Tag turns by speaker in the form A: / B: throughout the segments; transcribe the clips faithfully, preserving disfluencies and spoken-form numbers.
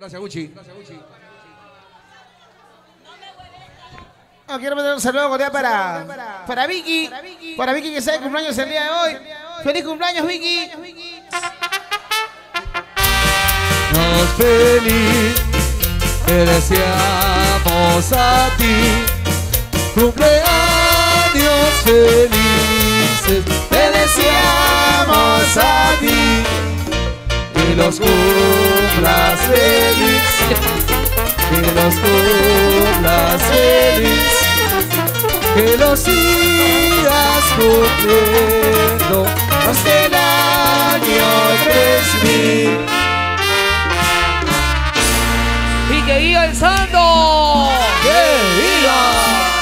A: Gracias, Gucci. Gracias, Gucci.
B: No, quiero mandar un saludo cordial para, para Vicky. Para Vicky que está de cumpleaños el día de hoy. ¡Feliz cumpleaños, Vicky!
A: Nos feliz, te deseamos a ti. Cumpleaños felices, te deseamos a ti. Que los cumplas feliz, que los cumplas feliz, que los sigas cumpliendo hasta el año tres mil.
C: ¡Y que viva el santo!
A: ¡Que viva!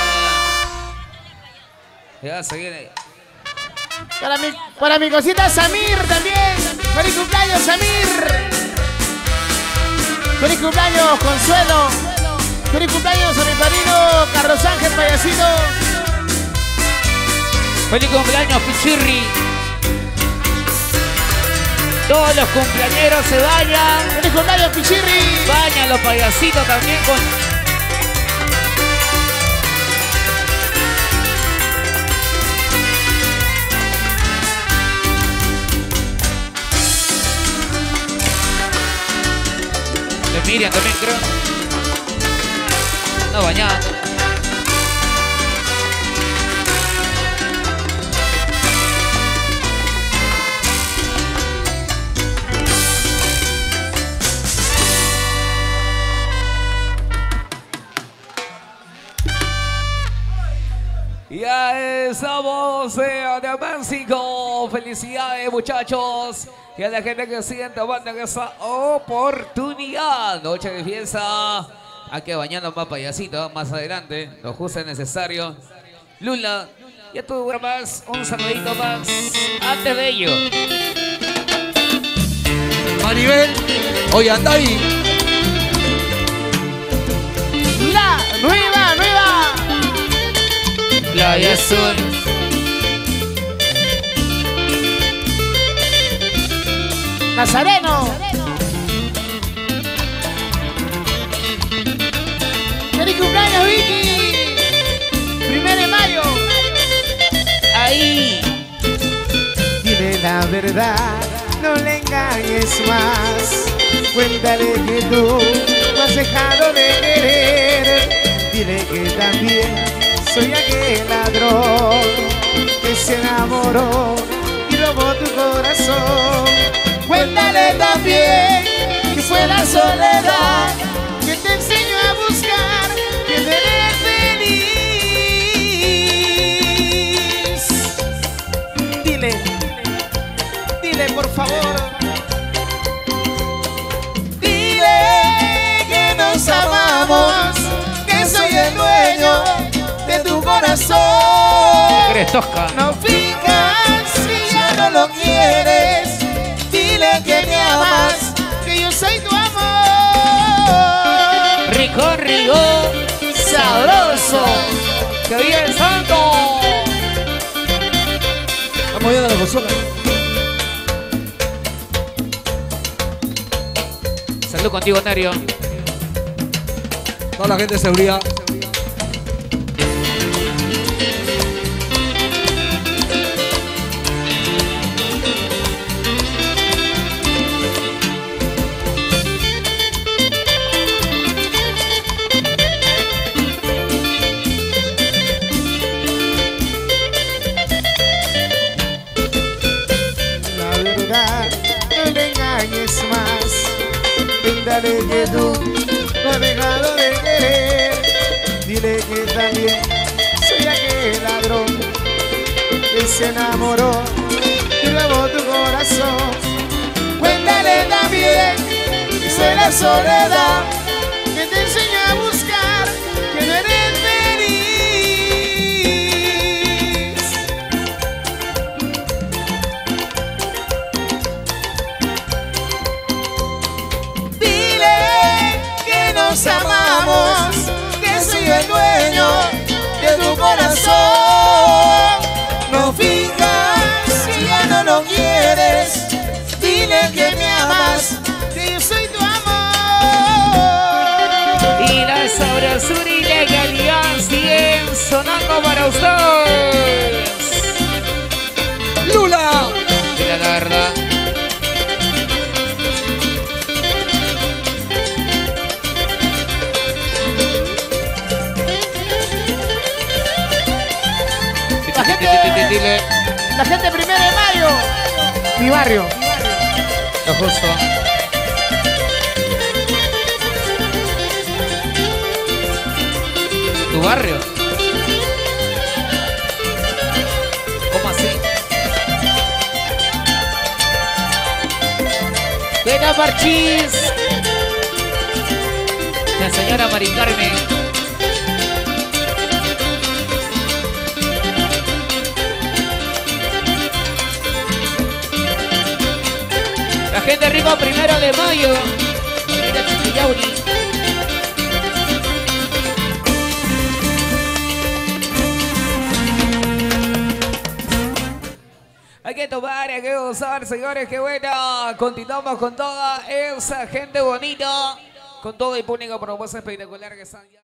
C: Ya se viene.
B: Para mi, para mi cosita Samir también. ¡Feliz cumpleaños, Samir! ¡Feliz cumpleaños, Consuelo! ¡Feliz cumpleaños a mi padrino Carlos Ángel Payasito!
C: ¡Feliz cumpleaños, Pichirri! Todos los cumpleañeros se bañan.
B: ¡Feliz cumpleaños, Pichirri!
C: Bañan los payasitos también con... De Miriam también creo. No bañada. Ya estamos en México. Felicidades, muchachos. Y a la gente que sigue tomando esa oportunidad. Noche de fiesta. Hay que bañarnos más payasitos más adelante. Lo justo es necesario. Lula, ya tú más un saludito más antes de ello.
A: Maribel, hoy anda ahí.
B: ¡La nueva, nueva!
C: Playa Azul.
B: Nazareno. ¡Feliz cumpleaños, Vicky! Primero de mayo.
C: Ahí.
B: Dile la verdad, no le engañes más. Cuéntale que tú no has dejado de querer. Dile que también soy aquel ladrón que se enamoró y robó tu corazón. Cuéntale también que fue la soledad que te enseñó a buscar, que eres feliz. Dile, dile por favor. Dile que nos amamos, que soy el dueño de tu corazón.
C: ¿Eres tosca?
B: No fijas si ya no lo quieres. Dile que me amas, que yo soy tu amor.
C: Rico, rico, sabroso. ¡Que viva el santo!
A: Vamos viendo la consola.
C: Salud contigo, Nario.
A: Toda la gente de seguridad.
B: No le engañes más. Cuéntale que tú no has dejado de querer. Dile que también soy aquel ladrón que se enamoró y robó tu corazón. Cuéntale también que soy la soledad que te enseñó a buscar, que no eres feliz. Nos amamos, que soy el dueño de tu corazón. No fijas si ya no lo quieres. Dile que me amas, que yo soy tu amor.
C: Basura y legalidad siguen sonando para ustedes.
A: Lula.
C: Mira la verdad.
B: La gente, la gente primero de mayo. Mi barrio.
C: Lo justo. ¿Tu barrio? ¿Cómo así? Buena Marchis. La señora Mari Carmen. La gente arriba primero de mayo. Mira Chiquillauri. Hay que tomar, hay que gozar, señores, qué buena. Continuamos con toda esa gente bonita, con toda y pública propuesta espectacular que están ya.